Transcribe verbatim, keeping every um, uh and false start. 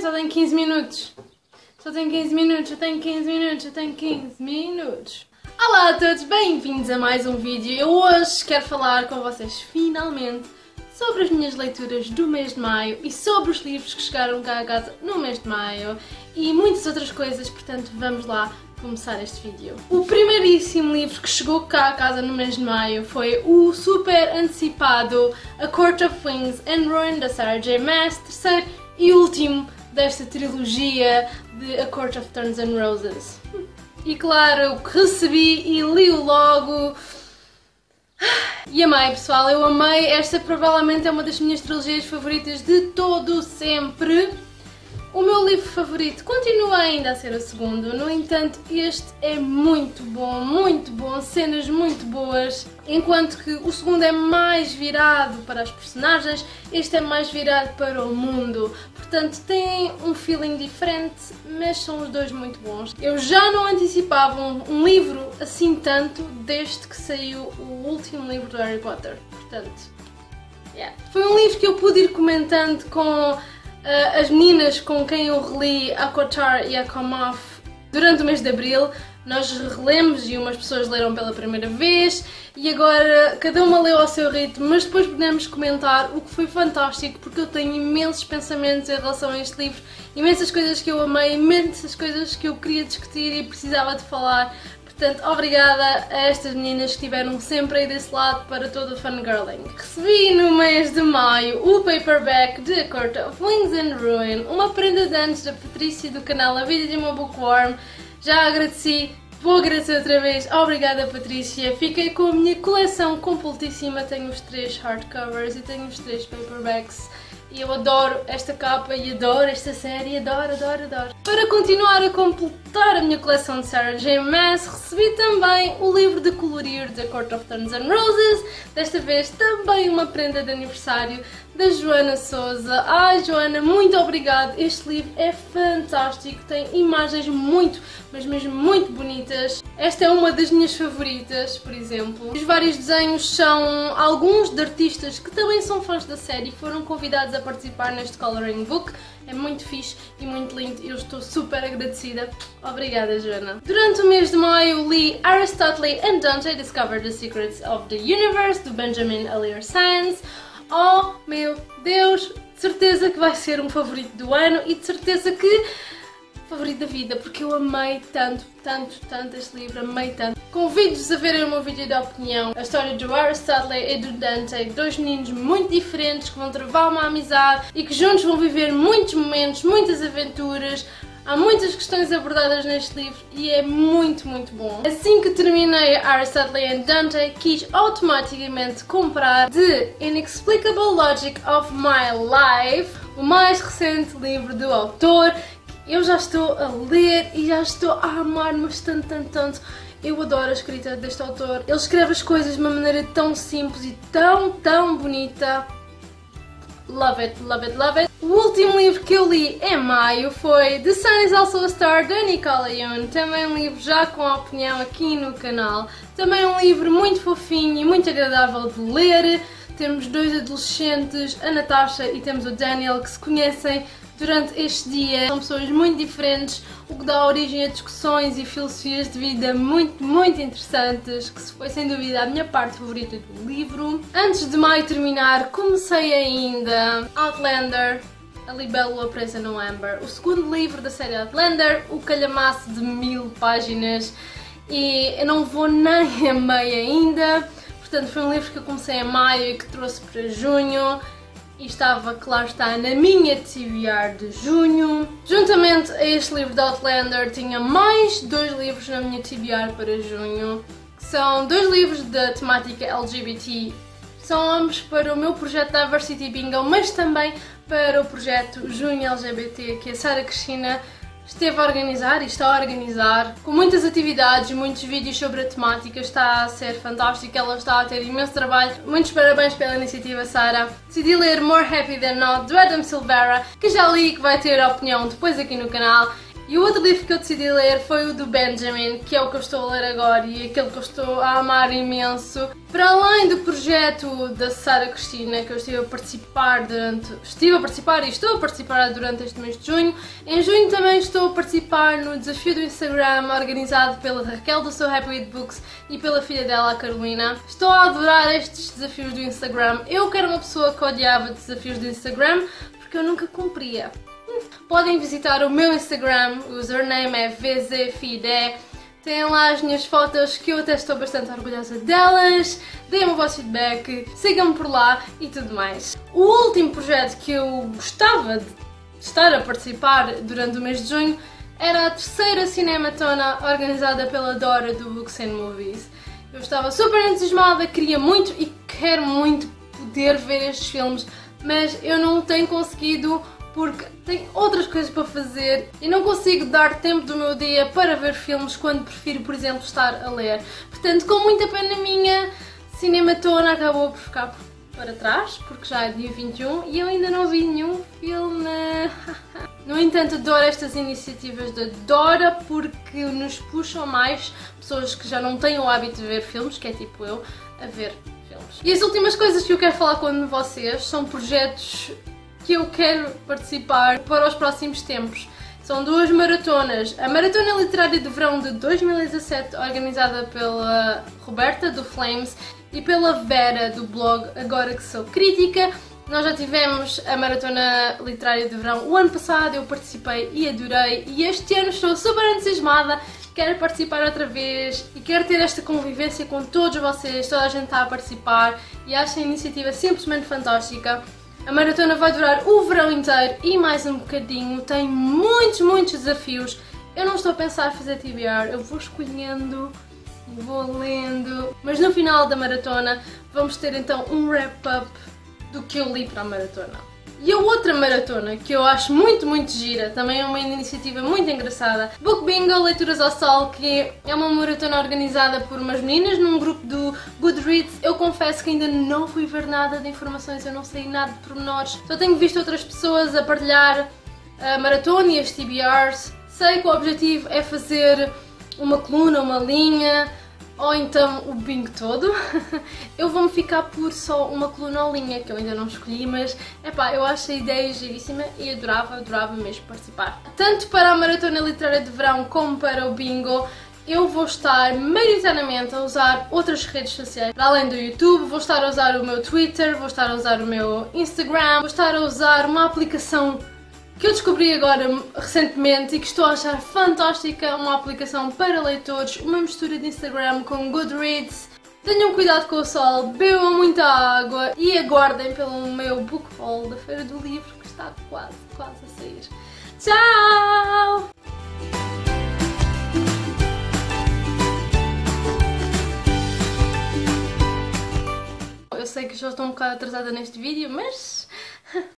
só tenho quinze minutos. Só tenho quinze minutos, eu tenho quinze minutos, eu tenho quinze minutos. Olá a todos, bem-vindos a mais um vídeo. Eu hoje quero falar com vocês, finalmente, sobre as minhas leituras do mês de maio e sobre os livros que chegaram cá a casa no mês de maio e muitas outras coisas, portanto vamos lá começar este vídeo. O primeiríssimo livro que chegou cá a casa no mês de maio foi o super antecipado A Court of Wings and Ruin da Sarah J Maas, terceiro e último desta trilogia de A Court of Thorns and Roses. E claro, recebi e li-o logo. E amei, pessoal, eu amei. Esta provavelmente é uma das minhas trilogias favoritas de todo sempre. O meu livro favorito continua ainda a ser o segundo, no entanto este é muito bom, muito bom, cenas muito boas. Enquanto que o segundo é mais virado para as personagens, este é mais virado para o mundo. Portanto tem um feeling diferente, mas são os dois muito bons. Eu já não antecipava um, um livro assim tanto desde que saiu o último livro do Harry Potter. Portanto, yeah. Foi um livro que eu pude ir comentando com Uh, as meninas com quem eu reli a Kotar e a Kamoff durante o mês de Abril. Nós relemos e umas pessoas leram pela primeira vez e agora cada uma leu ao seu ritmo, mas depois podemos comentar, o que foi fantástico porque eu tenho imensos pensamentos em relação a este livro, imensas coisas que eu amei, imensas coisas que eu queria discutir e precisava de falar. Portanto, obrigada a estas meninas que estiveram sempre aí desse lado para todo o fangirling. Recebi no mês de maio o paperback de A Court of Wings and Ruin, uma prenda de anos da Patrícia do canal A Vida de uma Bookworm. Já agradeci, vou agradecer outra vez. Obrigada, Patrícia. Fiquei com a minha coleção completíssima. Tenho os três hardcovers e tenho os três paperbacks. E eu adoro esta capa e adoro esta série, adoro, adoro, adoro. Para continuar a completar a minha coleção de Sarah J Maas, recebi também o livro de colorir da Court of Thorns and Roses, desta vez também uma prenda de aniversário da Joana Souza. Ai, Joana, muito obrigada, este livro é fantástico, tem imagens muito, mas mesmo muito bonitas. Esta é uma das minhas favoritas, por exemplo. Os vários desenhos são alguns de artistas que também são fãs da série e foram convidados a participar neste coloring book. É muito fixe e muito lindo, eu estou super agradecida. Obrigada, Joana. Durante o mês de maio li Aristotle and Dante Discover the Secrets of the Universe, do Benjamin Alir Sands. Oh meu Deus, de certeza que vai ser um favorito do ano e de certeza que favorito da vida, porque eu amei tanto, tanto, tanto este livro, amei tanto. Convido-vos a verem o meu vídeo de opinião, a história do Aristotle e do Dante, dois meninos muito diferentes que vão travar uma amizade e que juntos vão viver muitos momentos, muitas aventuras. Há muitas questões abordadas neste livro e é muito, muito bom. Assim que terminei Aristotle and Dante, quis automaticamente comprar The Inexplicable Logic of My Life, o mais recente livro do autor. Eu já estou a ler e já estou a amar, mas tanto, tanto, tanto. Eu adoro a escrita deste autor. Ele escreve as coisas de uma maneira tão simples e tão, tão bonita. Love it, love it, love it. O último livro que eu li em maio foi The Sun is Also a Star, da Nicola Yoon. Também um livro já com opinião aqui no canal. Também um livro muito fofinho e muito agradável de ler. Temos dois adolescentes, a Natasha e temos o Daniel, que se conhecem durante este dia. São pessoas muito diferentes, o que dá origem a discussões e filosofias de vida muito, muito interessantes, que foi sem dúvida a minha parte favorita do livro. Antes de maio terminar, comecei ainda Outlander, A Libélula Presa no Amber, o segundo livro da série Outlander, o calhamaço de mil páginas, e eu não vou nem a meio ainda. Portanto, foi um livro que eu comecei em maio e que trouxe para junho. E estava, claro está, na minha T B R de junho. Juntamente a este livro de Outlander, tinha mais dois livros na minha T B R para junho. Que são dois livros da temática L G B T. São ambos para o meu projeto Diversity Bingo, mas também para o projeto Junho L G B T, que a Sara Cristina esteve a organizar e está a organizar, com muitas atividades, muitos vídeos sobre a temática. Está a ser fantástico, ela está a ter imenso trabalho. Muitos parabéns pela iniciativa, Sara. Decidi ler More Happy Than Not, do Adam Silvera, que já li e que vai ter a opinião depois aqui no canal. E o outro livro que eu decidi ler foi o do Benjamin, que é o que eu estou a ler agora e aquele que eu estou a amar imenso. Para além do projeto da Sara Cristina, que eu estive a participar durante... Estive a participar e estou a participar durante este mês de junho. Em junho também estou a participar no desafio do Instagram, organizado pela Raquel do So Happy With Books e pela filha dela, a Carolina. Estou a adorar estes desafios do Instagram. Eu que era uma pessoa que odiava desafios do Instagram, porque eu nunca cumpria. Podem visitar o meu Instagram, o username é V Z Fide. Tem lá as minhas fotos que eu até estou bastante orgulhosa delas. Deem-me o vosso feedback, sigam-me por lá e tudo mais. O último projeto que eu gostava de estar a participar durante o mês de junho era a terceira cinematona organizada pela Dora do Books and Movies. Eu estava super entusiasmada, queria muito e quero muito poder ver estes filmes, mas eu não tenho conseguido porque tenho outras coisas para fazer e não consigo dar tempo do meu dia para ver filmes quando prefiro, por exemplo, estar a ler. Portanto, com muita pena minha, Cinematona acabou por ficar para trás, porque já é dia vinte e um e eu ainda não vi nenhum filme. No entanto, adoro estas iniciativas da Dora porque nos puxam mais pessoas que já não têm o hábito de ver filmes, que é tipo eu, a ver filmes. E as últimas coisas que eu quero falar com vocês são projetos que eu quero participar para os próximos tempos. São duas maratonas. A Maratona Literária de Verão de dois mil e dezassete, organizada pela Roberta, do Flames, e pela Vera, do blog Agora Que Sou Crítica. Nós já tivemos a Maratona Literária de Verão o ano passado, eu participei e adorei, e este ano estou super entusiasmada, quero participar outra vez e quero ter esta convivência com todos vocês, toda a gente está a participar e acho a iniciativa simplesmente fantástica. A maratona vai durar o verão inteiro e mais um bocadinho, tem muitos, muitos desafios. Eu não estou a pensar em fazer T B R, eu vou escolhendo, vou lendo, mas no final da maratona vamos ter então um wrap-up do que eu li para a maratona. E a outra maratona, que eu acho muito, muito gira, também é uma iniciativa muito engraçada, Book Bingo Leituras ao Sol, que é uma maratona organizada por umas meninas num grupo do Goodreads. Eu confesso que ainda não fui ver nada de informações, eu não sei nada de pormenores, só tenho visto outras pessoas a partilhar a maratona e as T B Rs. Sei que o objetivo é fazer uma coluna, uma linha, ou então o bingo todo. Eu vou-me ficar por só uma coluna ou linha, que eu ainda não escolhi, mas epá, eu acho a ideia giríssima e adorava, adorava mesmo participar. Tanto para a Maratona Literária de Verão como para o bingo, eu vou estar maioritariamente a usar outras redes sociais. Para além do YouTube, vou estar a usar o meu Twitter, vou estar a usar o meu Instagram, vou estar a usar uma aplicação que eu descobri agora recentemente e que estou a achar fantástica, uma aplicação para leitores, uma mistura de Instagram com Goodreads. Tenham cuidado com o sol, bebam muita água e aguardem pelo meu book haul da Feira do Livro, que está quase, quase a sair. Tchau! Eu sei que já estou um bocado atrasada neste vídeo, mas